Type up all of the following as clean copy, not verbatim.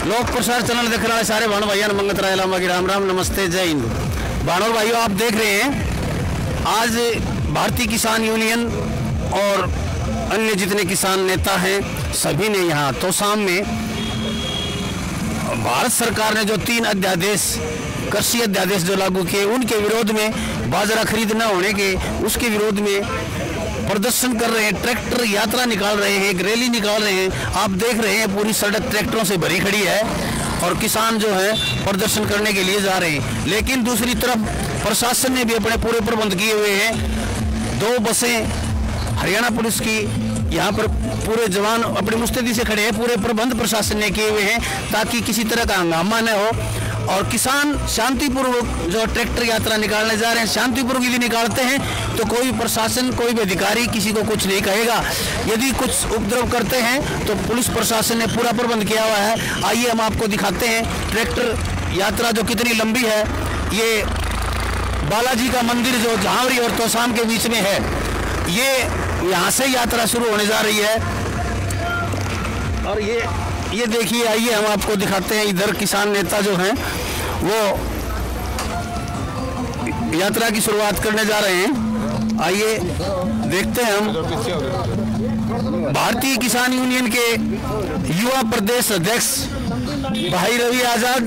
लोक प्रसार चैनल देख रहे सारे भाण भाइयों मंगत राय लामा की राम राम नमस्ते जय हिंद। भाणों भाइयों आप देख रहे हैं आज भारतीय किसान यूनियन और अन्य जितने किसान नेता हैं सभी ने यहाँ तोसाम में भारत सरकार ने जो 3 अध्यादेश कृषि अध्यादेश जो लागू किए उनके विरोध में बाजरा खरीद न होने के उसके विरोध में प्रदर्शन कर रहे हैं। ट्रैक्टर यात्रा निकाल रहे हैं, एक रैली निकाल रहे हैं। आप देख रहे हैं पूरी सड़क ट्रैक्टरों से भरी खड़ी है और किसान जो है प्रदर्शन करने के लिए जा रहे हैं। लेकिन दूसरी तरफ प्रशासन ने भी अपने पूरे प्रबंध किए हुए हैं। 2 बसें हरियाणा पुलिस की यहाँ पर पूरे जवान अपनी मुस्तैदी से खड़े हैं। पूरे प्रबंध प्रशासन ने किए हुए हैं ताकि किसी तरह का हंगामा न हो और किसान शांतिपूर्वक जो ट्रैक्टर यात्रा निकालने जा रहे हैं शांतिपूर्वक यदि निकालते हैं तो कोई प्रशासन कोई भी अधिकारी किसी को कुछ नहीं कहेगा। यदि कुछ उपद्रव करते हैं तो पुलिस प्रशासन ने पूरा प्रबंध किया हुआ है। आइए हम आपको दिखाते हैं ट्रैक्टर यात्रा जो कितनी लंबी है। ये बालाजी का मंदिर जो झांवरी और तोसाम के बीच में है, ये यहाँ से यात्रा शुरू होने जा रही है। और ये देखिए, आइए हम आपको दिखाते हैं। इधर किसान नेता जो हैं वो यात्रा की शुरुआत करने जा रहे हैं। आइए देखते हैं हम। भारतीय किसान यूनियन के युवा प्रदेश अध्यक्ष भाई रवि आजाद,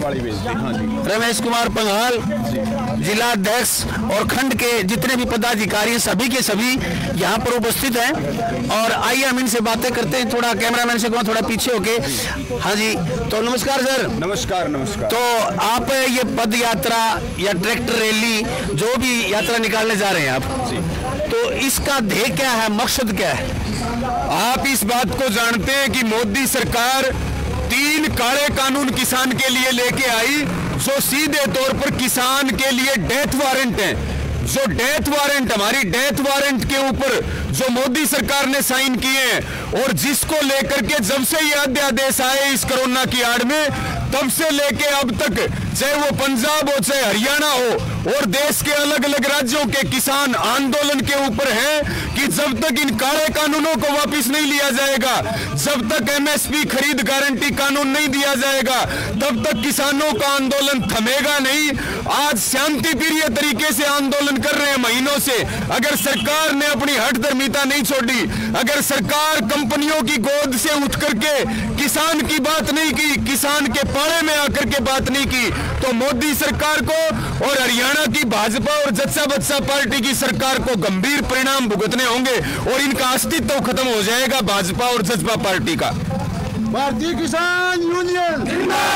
रमेश कुमार पंघाल, जिला अध्यक्ष और खंड के जितने भी पदाधिकारी सभी के सभी यहाँ पर उपस्थित हैं। और आइए हम इनसे बातें करते हैं। थोड़ा कैमरामैन से कहूँ थोड़ा पीछे होके। हाँ जी, तो नमस्कार सर। नमस्कार नमस्कार। तो आप ये पद यात्रा या ट्रैक्टर रैली जो भी यात्रा निकालने जा रहे हैं आप, तो इसका ध्येय क्या है, मकसद क्या है? आप इस बात को जानते हैं कि मोदी सरकार 3 काले कानून किसान के लिए लेके आई जो सीधे तौर पर किसान के लिए डेथ वारंट है। जो डेथ वारंट, हमारी डेथ वारंट के ऊपर जो मोदी सरकार ने साइन किए हैं और जिसको लेकर के जब से ये अध्यादेश आए इस कोरोना की आड़ में तब से लेके अब तक, चाहे वो पंजाब हो चाहे हरियाणा हो और देश के अलग अलग राज्यों के किसान आंदोलन के ऊपर हैं कि जब तक इन काले कानूनों को वापस नहीं लिया जाएगा, जब तक एमएसपी खरीद गारंटी कानून नहीं दिया जाएगा, तब तक किसानों का आंदोलन थमेगा नहीं। आज शांतिप्रिय तरीके से आंदोलन कर रहे हैं महीनों से। अगर सरकार ने अपनी हठधर्मिता नहीं छोड़ी, अगर सरकार कंपनियों की गोद से उठ करके किसान की बात नहीं की, किसान के पाले में आकर के बात नहीं की, तो मोदी सरकार को और हरियाणा की भाजपा और जच्चा बच्चा पार्टी की सरकार को गंभीर परिणाम भुगतने होंगे और इनका अस्तित्व खत्म हो जाएगा भाजपा और जज्बा पार्टी का। भारतीय किसान यूनियन।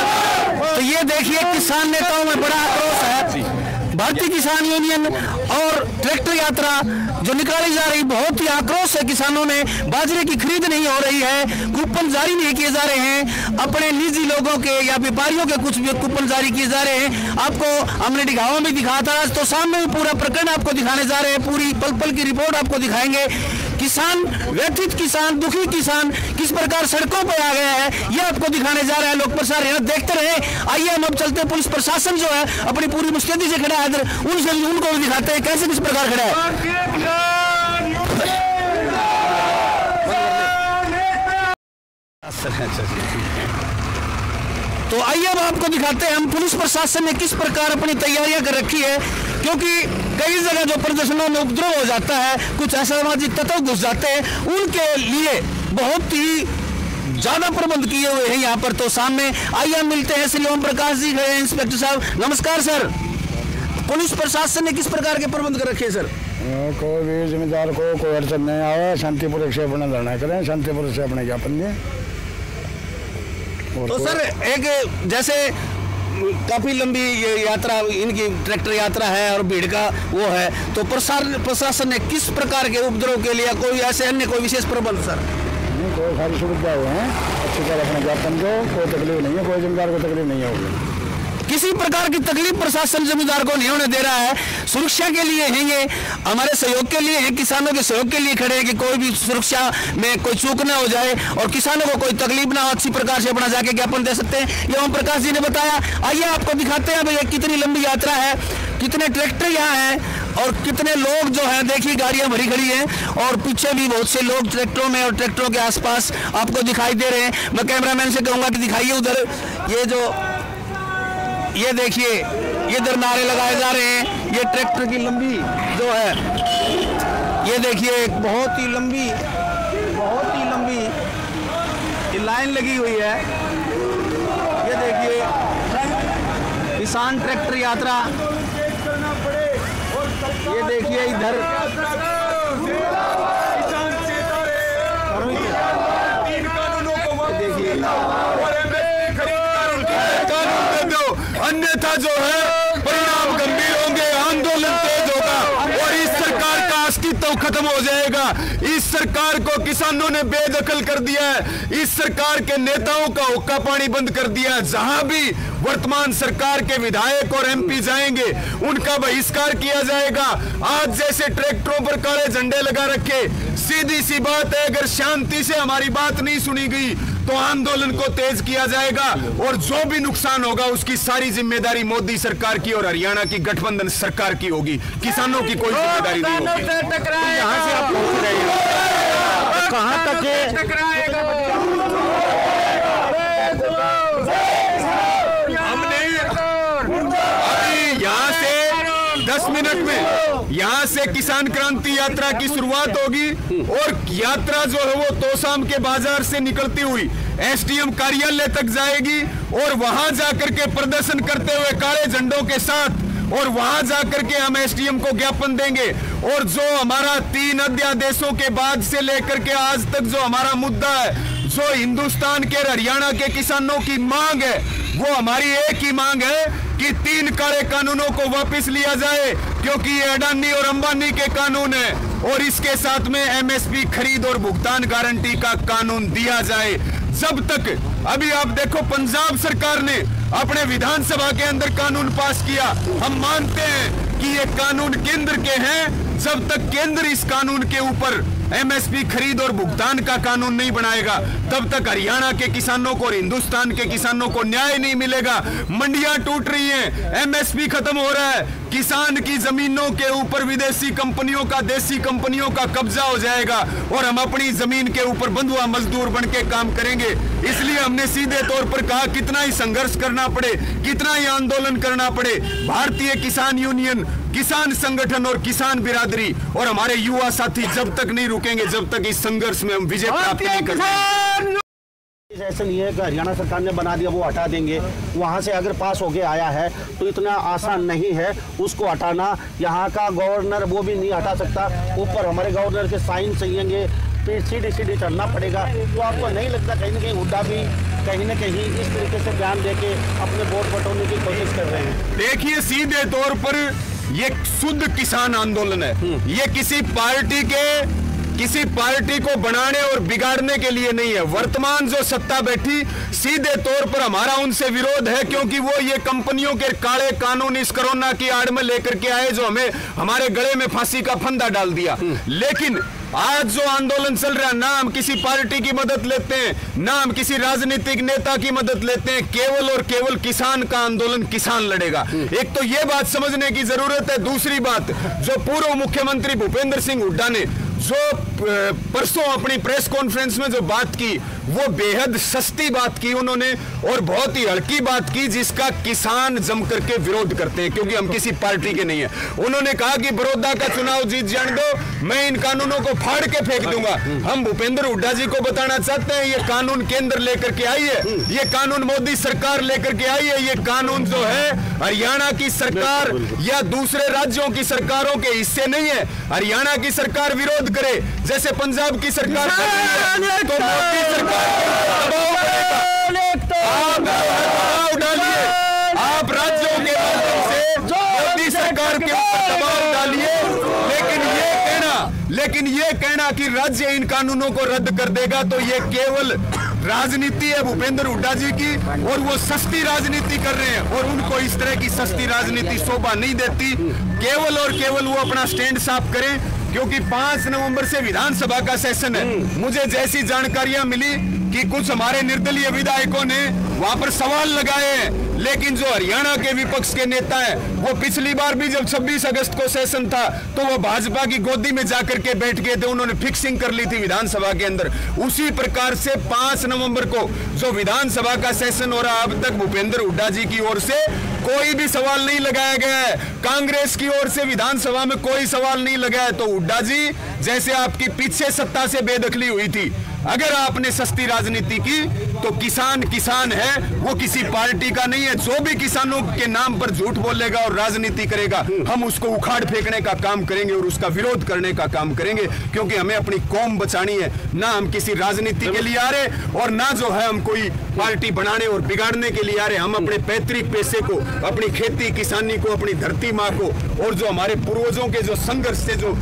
तो ये देखिए किसान नेताओं में बड़ा आक्रोश है। भारतीय किसान यूनियन और ट्रैक्टर यात्रा जो निकाली जा रही, बहुत ही आक्रोश है किसानों में। बाजरे की खरीद नहीं हो रही है, कूपन जारी नहीं किए जा रहे हैं, अपने निजी लोगों के या व्यापारियों के कुछ भी कूपन जारी किए जा रहे हैं। आपको हमने दिखावा में दिखाया था, आज तो सामने भी पूरा प्रकरण आपको दिखाने जा रहे हैं। पूरी पल पल की रिपोर्ट आपको दिखाएंगे। किसान, व्यथित किसान, दुखी किसान किस प्रकार सड़कों पर आ गया है ये आपको दिखाने जा रहा है। लोक प्रसार यहाँ देखते रहे। आइए हम अब चलते हैं। पुलिस प्रशासन जो है अपनी पूरी मुस्तैदी से खड़ा है, उनसे उनको भी दिखाते हैं कैसे किस प्रकार खड़ा है। तो आइए अब आपको दिखाते हैं हम पुलिस प्रशासन ने किस प्रकार अपनी तैयारियां कर रखी है, क्योंकि कई जगह जो प्रदर्शनों में उपद्रव हो जाता है, कुछ असामाजिक तत्व घुस जाते हैं, उनके लिए बहुत ही ज्यादा प्रबंध किए हुए हैं यहाँ पर। तो सामने आइए हम मिलते हैं श्री ओम प्रकाश जी गए, इंस्पेक्टर साहब नमस्कार सर। पुलिस प्रशासन ने किस प्रकार के प्रबंध कर रखे हैं सर? कोई भी जिम्मेदार को कोई अड़चन नहीं आवे, शांतिपूर्वक से अपना धरना करें, शांतिपूर्वक से अपने ज्ञापन दें। तो सर एक जैसे काफी लंबी ये यात्रा इनकी ट्रैक्टर यात्रा है और भीड़ का वो है, तो प्रशासन ने किस प्रकार के उपद्रव के लिए कोई ऐसे अन्य कोई विशेष प्रबंध सर? नहीं, कोई सारी सुविधा हुए हैं, अच्छी तरह अपना ज्ञापन दो, कोई तकलीफ नहीं है, कोई जिम्मेदार को तकलीफ नहीं होगी। किसी प्रकार की तकलीफ प्रशासन जमींदार को नहीं होने दे रहा है। सुरक्षा के लिए हैं, ये हमारे सहयोग के लिए हैं, किसानों के सहयोग के लिए खड़े हैं कि कोई भी सुरक्षा में कोई चूक ना हो जाए और किसानों को कोई तकलीफ ना हो, अच्छी प्रकार से अपना जाके ज्ञापन दे सकते हैं, ये ओम प्रकाश जी ने बताया। आइए आपको दिखाते हैं भैया कितनी लंबी यात्रा है। कितने ट्रैक्टर यहाँ हैं और कितने लोग जो हैं, देखिए गाड़ियां भरी खड़ी हैं और पीछे भी बहुत से लोग ट्रैक्टरों में और ट्रैक्टरों के आसपास आपको दिखाई दे रहे हैं। मैं कैमरामैन से कहूँगा कि दिखाइए उधर, ये देखिए इधर नारे लगाए जा रहे हैं। ये ट्रैक्टर की लंबी जो है, ये देखिए बहुत ही लंबी ये लाइन लगी हुई है। ये देखिए किसान ट्रैक्टर यात्रा, ये देखिए इधर देखिए अन्यथा जो है परिणाम गंभीर होंगे, आंदोलन तेज होगा और इस सरकार का अस्तित्व खत्म हो जाएगा। इस सरकार को किसानों ने बेदखल कर दिया है, इस सरकार के नेताओं का हुक्का पानी बंद कर दिया है। जहां भी वर्तमान सरकार के विधायक और एमपी जाएंगे उनका बहिष्कार किया जाएगा। आज जैसे ट्रैक्टरों पर काले झंडे लगा रखे, सीधी सी बात है, अगर शांति से हमारी बात नहीं सुनी गई तो आंदोलन को तेज किया जाएगा और जो भी नुकसान होगा उसकी सारी जिम्मेदारी मोदी सरकार की और हरियाणा की गठबंधन सरकार की होगी। किसानों की कोई जिम्मेदारी नहीं होगी। यहाँ से आप पहुंच रहे हैं, कहाँ तक यहाँ से 10 मिनट में यहाँ से किसान क्रांति यात्रा की शुरुआत होगी और यात्रा जो है वो तोशाम के बाजार से निकलती हुई एसडीएम कार्यालय तक जाएगी और वहां जाकर के प्रदर्शन करते हुए काले झंडों के साथ और वहां जाकर के हम एसडीएम को ज्ञापन देंगे। और जो हमारा 3 अध्यादेशों के बाद से लेकर के आज तक जो हमारा मुद्दा है, जो हिंदुस्तान के हरियाणा के किसानों की मांग है, वो हमारी एक ही मांग है कि 3 काले कानूनों को वापस लिया जाए, क्योंकि ये अडानी और अंबानी के कानून है और इसके साथ में एमएसपी खरीद और भुगतान गारंटी का कानून दिया जाए। जब तक अभी आप देखो पंजाब सरकार ने अपने विधानसभा के अंदर कानून पास किया, हम मानते हैं कि ये कानून केंद्र के हैं, जब तक केंद्र इस कानून के ऊपर एमएसपी खरीद और भुगतान का कानून नहीं बनाएगा तब तक हरियाणा के किसानों को और हिंदुस्तान के किसानों को न्याय नहीं मिलेगा। मंडियां टूट रही हैं, एमएसपी खत्म हो रहा है, किसान की जमीनों के ऊपर विदेशी कंपनियों का, देसी कंपनियों का कब्जा हो जाएगा और हम अपनी जमीन के ऊपर बंधुआ मजदूर बन के काम करेंगे। इसलिए हमने सीधे तौर पर कहा, कितना ही संघर्ष करना पड़े, कितना ही आंदोलन करना पड़े, भारतीय किसान यूनियन, किसान संगठन और किसान बिरादरी और हमारे युवा साथी जब तक नहीं रुकेंगे, जब तक इस संघर्ष में हम विजय प्राप्त नहीं करेंगे। ऐसा नहीं है कि हरियाणा सरकार ने बना दिया वो हटा देंगे, वहाँ से अगर पास होके आया है तो इतना आसान नहीं है उसको हटाना। यहाँ का गवर्नर वो भी नहीं हटा सकता, ऊपर हमारे गवर्नर के साइन चाहिएंगे, फिर सीढ़ी चढ़ना पड़ेगा। तो आपको नहीं लगता कहीं ना कहीं हुड्डा भी कहीं ना कहीं इस तरीके से बयान देके अपने वोट बटोरने की कोशिश कर रहे हैं? देखिए, सीधे तौर पर ये शुद्ध किसान आंदोलन है, ये किसी पार्टी को बनाने और बिगाड़ने के लिए नहीं है। वर्तमान जो सत्ता बैठी, सीधे तौर पर हमारा उनसे विरोध है, क्योंकि वो ये कंपनियों के काले कानून इस कोरोना की आड़ में लेकर के आए, जो हमें हमारे गले में फांसी का फंदा डाल दिया। लेकिन आज जो आंदोलन चल रहा है, ना हम किसी पार्टी की मदद लेते हैं, ना हम किसी राजनीतिक नेता की मदद लेते हैं, केवल और केवल किसान का आंदोलन किसान लड़ेगा। एक तो ये बात समझने की जरूरत है। दूसरी बात, जो पूर्व मुख्यमंत्री भूपेंद्र सिंह हुड्डा ने जो परसों अपनी प्रेस कॉन्फ्रेंस में जो बात की, वो बेहद सस्ती बात की उन्होंने और बहुत ही हल्की बात की, जिसका किसान जम करके विरोध करते हैं, क्योंकि हम किसी पार्टी के नहीं है। उन्होंने कहा कि बड़ौदा का चुनाव जीत जाने दो, मैं इन कानूनों को फाड़ के फेंक दूंगा। हम भूपेंद्र हुड्डा जी को बताना चाहते हैं, ये कानून केंद्र लेकर के आई है, ये कानून मोदी सरकार लेकर के आई है, ये कानून जो है हरियाणा की सरकार या दूसरे राज्यों की सरकारों के हिस्से नहीं है। हरियाणा की सरकार विरोध करे जैसे पंजाब की सरकार कर रही है, तो मोदी सरकार आप दबाव डालिए, आप राज्यों के माध्यम से मोदी सरकार के ऊपर दबाव डालिए। लेकिन ये कहना कि राज्य इन कानूनों को रद्द कर देगा, तो ये केवल राजनीति है भूपेंद्र हुड्डा जी की, और वो सस्ती राजनीति कर रहे हैं और उनको इस तरह की सस्ती राजनीति शोभा नहीं देती। केवल और केवल वो अपना स्टैंड साफ करें, क्योंकि 5 नवंबर से विधानसभा का सेशन है। मुझे जैसी जानकारियां मिली कि कुछ हमारे निर्दलीय विधायकों ने वहां पर सवाल लगाए हैं, लेकिन जो हरियाणा के विपक्ष के नेता हैं वो पिछली बार भी जब 26 अगस्त को सेशन था तो वो भाजपा की गोदी में जाकर के बैठ गए थे, उन्होंने फिक्सिंग कर ली थी विधानसभा के अंदर। उसी प्रकार से 5 नवंबर को जो विधानसभा का सेशन हो रहा, अब तक भूपेंद्र हुड्डा जी की ओर से कोई भी सवाल नहीं लगाया गया है, कांग्रेस की ओर से विधानसभा में कोई सवाल नहीं लगा है। तो हुड्डा जी, जैसे आपकी पीछे सत्ता से बेदखली हुई थी, अगर आपने सस्ती राजनीति की तो किसान किसान है, वो किसी पार्टी का नहीं है। जो भी किसानों के नाम पर झूठ बोलेगा और राजनीति करेगा, हम उसको उखाड़ फेंकने का काम करेंगे और उसका विरोध करने का काम करेंगे, क्योंकि हमें अपनी कौम बचानी है। ना हम किसी राजनीति के लिए आ रहे और ना जो है हम कोई पार्टी बनाने और बिगाड़ने के लिए आ रहे। हम अपने पैतृक पैसे को, अपनी खेती किसानी को, अपनी धरती माँ को और जो हमारे पूर्वजों के जो संघर्ष से जो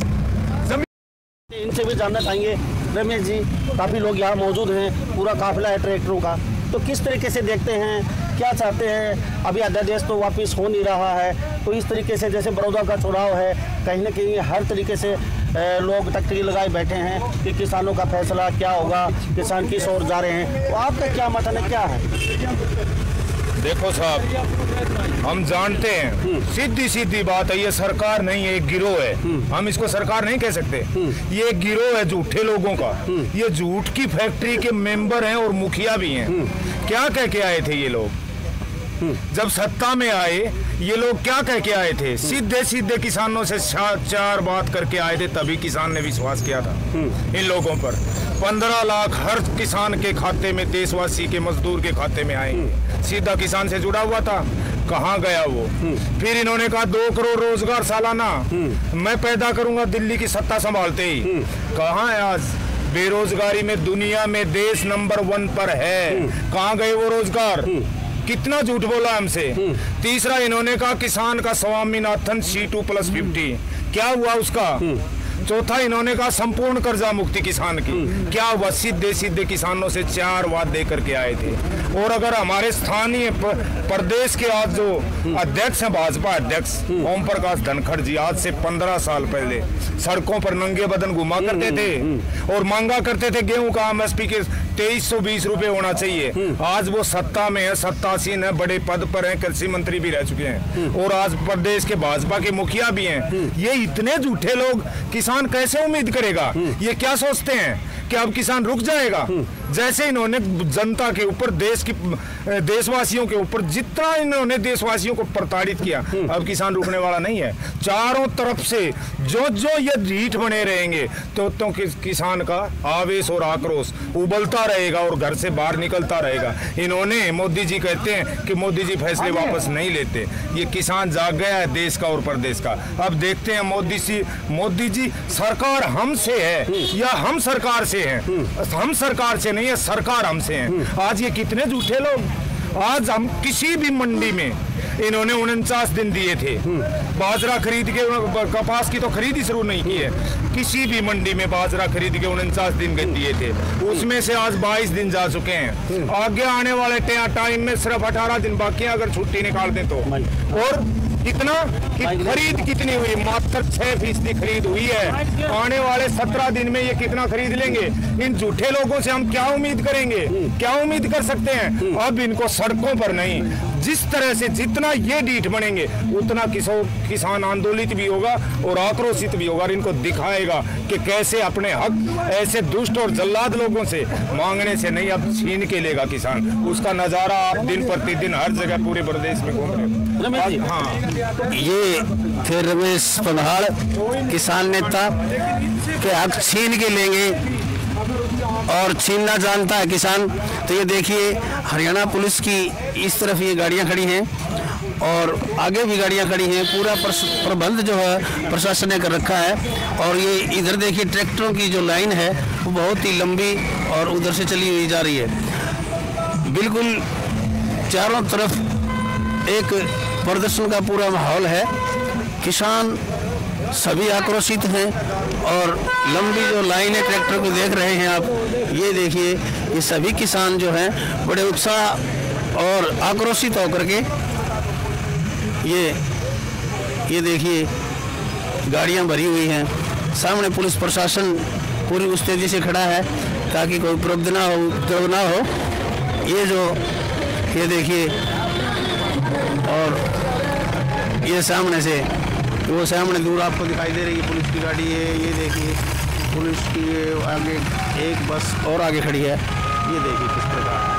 इनसे भी जानना चाहेंगे। रमेश जी, काफ़ी लोग यहाँ मौजूद हैं, पूरा काफिला है ट्रैक्टरों का, तो किस तरीके से देखते हैं, क्या चाहते हैं? अभी अध्यादेश तो वापस हो नहीं रहा है, तो इस तरीके से जैसे बड़ौदा का चुनाव है, कहीं ना कहीं हर तरीके से लोग टकटकी लगाए बैठे हैं कि किसानों का फैसला क्या होगा, किसान किस ओर जा रहे हैं, तो आपका क्या मत है, क्या है? देखो साहब, हम जानते हैं, सीधी सीधी बात है, ये सरकार नहीं है, एक गिरोह है। हम इसको सरकार नहीं कह सकते, ये एक गिरोह है झूठे लोगों का। ये झूठ की फैक्ट्री के मेंबर हैं और मुखिया भी हैं। क्या कह के आए थे ये लोग जब सत्ता में आए? ये लोग क्या कह के आए थे? सीधे सीधे किसानों से चार बात करके आए थे, तभी किसान ने विश्वास किया था इन लोगों पर। 15 लाख हर किसान के खाते में, देशवासी के मजदूर के खाते में आएंगे। सीधा किसान से जुड़ा हुआ था, कहाँ गया वो? फिर इन्होंने कहा 2 करोड़ रोजगार सालाना मैं पैदा करूंगा दिल्ली की सत्ता संभालते ही। कहाँ है आज? बेरोजगारी में दुनिया में देश नंबर 1 पर है। कहाँ गए वो रोजगार? कितना झूठ बोला हमसे। तीसरा, इन्होंने कहा किसान का स्वामीनाथन C2+50, क्या हुआ उसका? चौथा, इन्होंने कहा संपूर्ण कर्जा मुक्ति किसान की, क्या हुआ? सीधे सीधे किसानों से 4 वादे करके आए थे। और अगर हमारे स्थानीय प्रदेश के आज जो अध्यक्ष हैं, भाजपा अध्यक्ष ओम प्रकाश धनखड़ जी, आज से 15 साल पहले सड़कों पर नंगे बदन घुमा करते थे और मांगा करते थे गेहूं का MSP के 2320 रुपए होना चाहिए। आज वो सत्ता में है, सत्तासीन है, बड़े पद पर हैं, कृषि मंत्री भी रह चुके हैं और आज प्रदेश के भाजपा के मुखिया भी हैं। ये इतने झूठे लोग, किसान कैसे उम्मीद करेगा? ये क्या सोचते हैं कि अब किसान रुक जाएगा? जैसे इन्होंने जनता के ऊपर, देशवासियों के ऊपर जितना इन्होंने देशवासियों को प्रताड़ित किया, अब किसान रुकने वाला नहीं है। चारों तरफ से जो ये ढीठ बने रहेंगे तो किसान का आवेश और आक्रोश उबलता रहेगा और घर से बाहर निकलता रहेगा। इन्होंने, मोदी जी कहते हैं कि मोदी जी फैसले वापस नहीं लेते। ये किसान जाग गया है देश का और प्रदेश का। अब देखते हैं मोदी जी सरकार हमसे है या हम सरकार से हैं? हम सरकार से नहीं है, सरकार हमसे है। आज ये कितने झूठे लोग। आज हम किसी भी मंडी में इन्होंने 49 दिन दिए थे, बाजरा खरीद के, कपास की तो खरीदी शुरू नहीं की है, किसी भी मंडी में बाजरा खरीद के 49 दिन दिए थे, उसमें से आज 22 दिन जा चुके हैं। आगे आने वाले टाइम में सिर्फ 18 दिन बाकी है अगर छुट्टी निकाल दें तो। और कितना खरीद कितनी हुई? मात्र 6% खरीद हुई है। आने वाले 17 दिन में ये कितना खरीद लेंगे? इन झूठे लोगों से हम क्या उम्मीद करेंगे? क्या उम्मीद कर सकते हैं? अब इनको सड़कों पर नहीं, जिस तरह से जितना ये ढीठ बनेंगे उतना किसान आंदोलित भी होगा और आक्रोशित भी होगा और इनको दिखाएगा कि कैसे अपने हक ऐसे दुष्ट और जल्लाद लोगों से मांगने से नहीं, अब छीन के लेगा किसान। उसका नजारा आप दिन प्रतिदिन हर जगह पूरे प्रदेश में घूम रहे। हाँ, ये थे रमेश पंधाड़, किसान नेता के हक छीन के लेंगे और छीनना जानता है किसान। तो ये देखिए, हरियाणा पुलिस की इस तरफ ये गाड़ियां खड़ी हैं और आगे भी गाड़ियां खड़ी हैं। पूरा प्रबंध जो है प्रशासन ने कर रखा है। और ये इधर देखिए, ट्रैक्टरों की जो लाइन है वो बहुत ही लंबी और उधर से चली हुई जा रही है। बिल्कुल चारों तरफ एक प्रदर्शन का पूरा माहौल है। किसान सभी आक्रोशित हैं और लंबी जो लाइन है ट्रैक्टर को देख रहे हैं आप, ये देखिए, ये सभी किसान जो हैं बड़े उत्साह और आक्रोशित होकर के ये देखिए गाड़ियां भरी हुई हैं। सामने पुलिस प्रशासन पूरी उस तेजी से खड़ा है ताकि कोई उपद्रव ना हो। ये देखिए, और ये सामने से वो सामने दूर आपको दिखाई दे रही है पुलिस की गाड़ी है। ये देखिए पुलिस की आगे एक बस और आगे खड़ी है। ये देखिए किस प्रकार